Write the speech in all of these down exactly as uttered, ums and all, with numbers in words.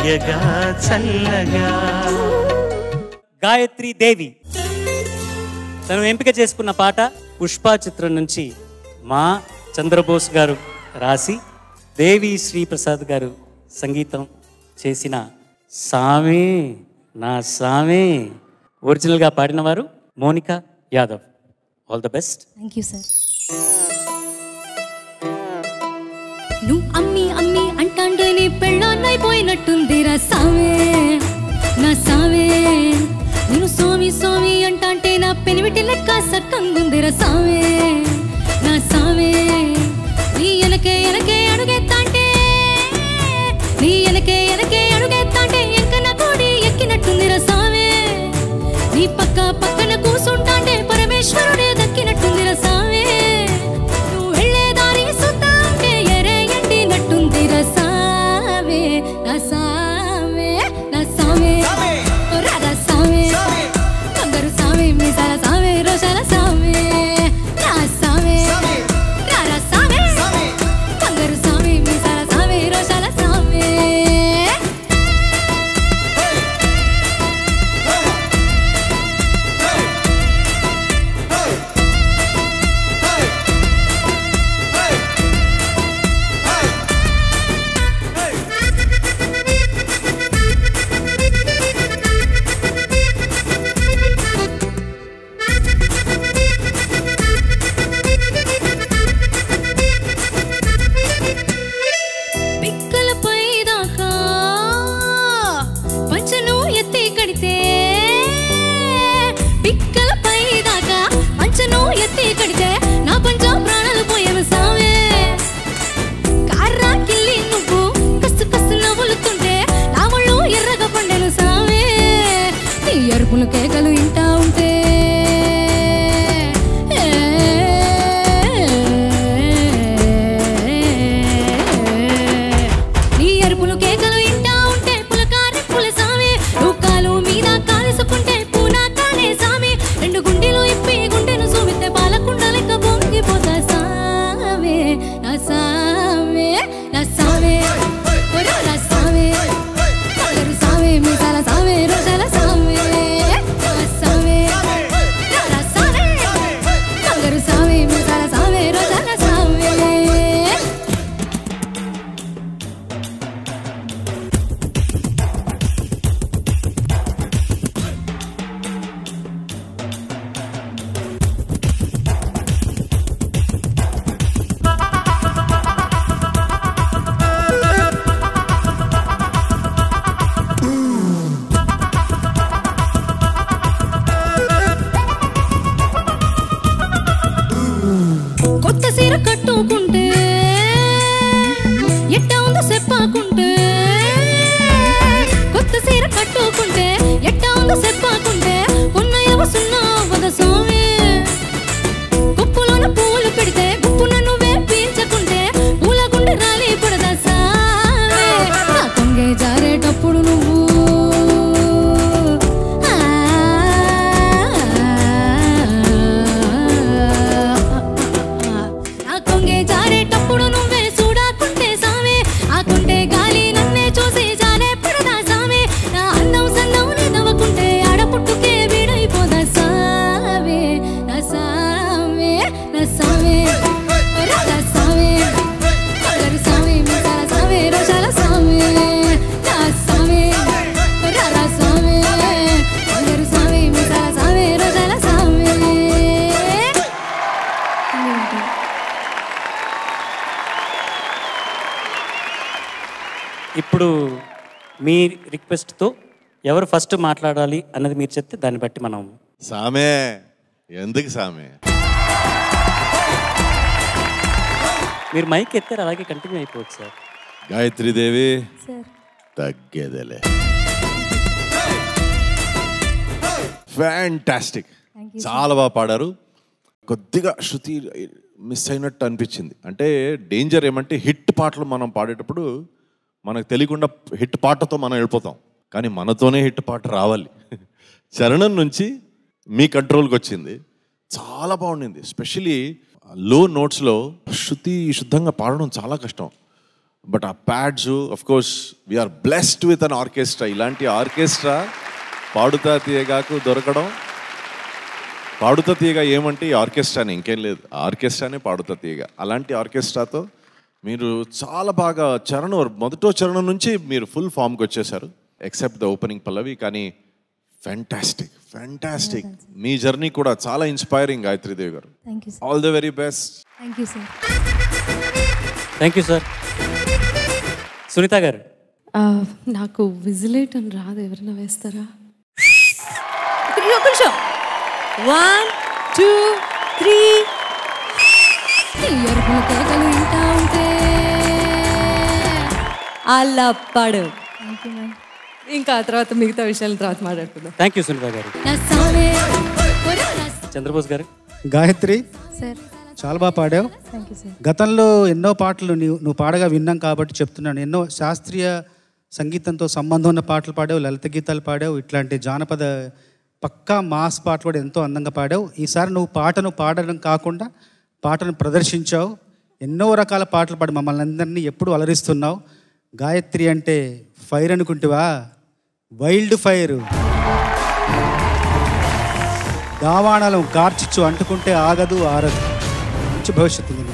తీయగా చల్లగా. గాయత్రి దేవి తను ఎంపిక చేసుకున్న పాట పుష్ప చిత్రం నుంచి మా చంద్రబోస్ గారు రాసి దేవి శ్రీప్రసాద్ గారు సంగీతం చేసిన సామే నా సామే. ఒరిజినల్గా పాడిన వారు Monika Yadav. All the best. Thank you sir. నువ్వు అమ్మి అమ్మి అంటాండే నీ పెళ్ళాన్నైపోయినట్టుందిరా సామే నా సామే. నేను స్వామి స్వామి అంటాంటే నా పెనిమిటి లెక్క సక్కంగుందిరా సామే నా సామే. నీ ఎనకే ఎనకే అడుగెత్తాంటే నీ ఎనకే ఎనకే అడుగెత్తాంటే ఎంకన కోడి ఎక్కినట్టుందిరా సామే. నీ పక్క పక్కన కూసుంటాంటే పరమేశ్వరుడే దక్కినట్టుందిరా సామే. నువ్వు వెళ్ళే దారి సుత్తా ఉంటే ఎరే ఎండినట్టుందిరా సామే నా సామే నా సామే. రారా సామే బంగారు సామే మీసాల సామే రోషాల సామే నా సామే. రారా సామే బంగారు సామే మీసాల సామే రోషాల సామే. పిక్కలపై దాకా పంచను ఎత్తి కడితే పిక్కలపై దాకా పంచను ఎత్తి కడితే నా పంచ ప్రాణాలు పోయాను సామే. కార్రా కిల్లి నువ్వు కస్సు కస్సు నవ్వులుతుంటే నా ఒళ్ళు ఎర్రగా పండెను సామే. నీ అరుపులు కేకలు ఇంటా ఉంటే నీ అరుపులు కేకలు ఇంటా ఉంటే పులకారి పుల సామే. రూకాలు మీద కాలుసుకుంటే పూనా కానే సామి. రెండు గుండెలు ఇప్పి గుండెను చూపితే పాలకుండ లెక్క పొంగిపోతా సామే నా సామే నా సామే. ఒరేలా సామే బంగారు సామే మీసాల సామే రోజాల సామే నా సామే. రారా సామే బంగారు సామే మీసాల సామే రోజాల సామే. కొత్త సీర కట్టుకుంటే ఎట్టా ఉందో చెప్పాకుంటే కొత్త సీర కట్టుకుంటే ఎట్టా ఉందో చెప్పాకుంటే కొన్నయ్యవ సున్నా వద స్వామి. గుప్పులోన పూలు పెడితే గుప్పున నువ్వే పీల్చకుంటే పూల గుండె రాలి పడదా సామే. నా కొంగే జారేటప్పుడు నువ్వు ఆ కొంగే జారేటప్పుడు నువ్వే చూడాకుంటే సామే. ఆ కొంటే గాలి నన్నే చూసి జానే పడదా సామే. నా అందం సన్నం నీ నవ్వకుంటే ఆడపుట్టుకే వీడైపోదా సామే నా సామే నా సామే. రారా సామే బంగారు సామే మీసాల సామే రోషాల సామే నా సామే. రారా సామే బంగారు సామే మీసాల సామే రోషాల సామే. ఇప్పుడు మీ రిక్వెస్ట్తో ఎవరు ఫస్ట్ మాట్లాడాలి అన్నది మీరు చెప్తే దాన్ని బట్టి మనం. సామే ఎందుకు సామే? మీరు మైక్ ఎత్తారు అలాగే కంటిన్యూ అయిపోవచ్చు సార్. గాయత్రి దేవి సార్ తగ్గేదేలే. ఫ్యాంటాస్టిక్, చాలా బాగా పాడారు. కొద్దిగా శృతి మిస్ అయినట్టు అనిపించింది. అంటే డేంజర్ ఏమంటే హిట్ పాటలు మనం పాడేటప్పుడు మనకు తెలియకుండా హిట్ పాటతో మనం వెళ్ళిపోతాం. కానీ మనతోనే హిట్ పాట రావాలి. చరణం నుంచి మీ కంట్రోల్కి వచ్చింది, చాలా బాగుండింది. ఎస్పెషలీ లో నోట్స్లో శృతి శుద్ధంగా పాడడం చాలా కష్టం. బట్ ఆ pads of course we're blessed with an orchestra. ఇలాంటి ఆర్కెస్ట్రా పాడుతా తీయగాకు దొరకడం. పాడుతా తీయగా ఏమంటే ఈ ఆర్కెస్ట్రాని, ఇంకేం లేదు, ఆర్కెస్ట్రానే పాడుతా తీయగా. అలాంటి ఆర్కెస్ట్రాతో మీరు చాలా బాగా చరణం, మొదటో చరణం నుంచి మీరు ఫుల్ ఫామ్కి వచ్చేసారు, ఎక్సెప్ట్ ద ఓపెనింగ్ పల్లవి. కానీ ఫ్యాంటాస్టిక్ ఫ్యాంటాస్టిక్. మీ జర్నీ కూడా చాలా ఇన్స్పైరింగ్ గాయత్రీదేవి గారు. All the very best. Thank you sir. Thank you sir. Sunitha గారు. నాకు విజిలేట్ అని రాదు, ఎవరైనా వేస్తారా? One two three. ఎరుపుల కేకలు ఇంటా ఉంటే అలా పాడు. ఇంకా తర్వాత మిగతా విషయాల తర్వాత మాట్లాడుకుందాం. థ్యాంక్ యూ సునీత గారు. చంద్రబోస్ గారు. గాయత్రి సార్ చాలా బాగా పాడావు. Thank you sir. గతంలో ఎన్నో పాటలు నీవు నువ్వు పాడగా విన్నాం కాబట్టి చెప్తున్నాను. ఎన్నో శాస్త్రీయ సంగీతంతో సంబంధం ఉన్న పాటలు పాడావు, లలిత గీతాలు పాడావు, ఇట్లాంటి జానపద పక్కా మాస్ పాటలు కూడా ఎంతో అందంగా పాడావు. ఈసారి నువ్వు పాటను పాడడం కాకుండా పాటను ప్రదర్శించావు. ఎన్నో రకాల పాటలు పాడి మమ్మల్ని అందరినీ ఎప్పుడు అలరిస్తున్నావు. గాయత్రి అంటే ఫైర్ అనుకుంటువా? Wild fire. దావాణాలం కార్చిచ్చు, అంటుకుంటే ఆగదు ఆరదు. మంచి భవిష్యత్తు ఉంది.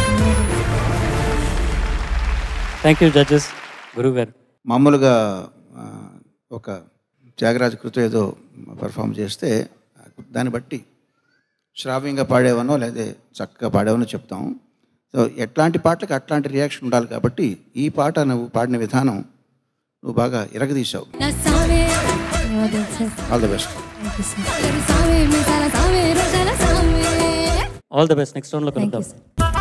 Thank you judges. గురువు గారు. మామూలుగా ఒక త్యాగరాజ కృతం ఏదో పర్ఫామ్ చేస్తే దాన్ని బట్టి శ్రావ్యంగా పాడేవనో లేదా చక్కగా పాడేవనో చెప్తాం. సో ఎట్లాంటి పాటలకు అట్లాంటి రియాక్షన్ ఉండాలి. కాబట్టి ఈ పాట నువ్వు పాడిన విధానం నువ్వు బాగా ఇరగదీశావు. All the best. All the best. Next రౌండ్లో కలుద్దాం.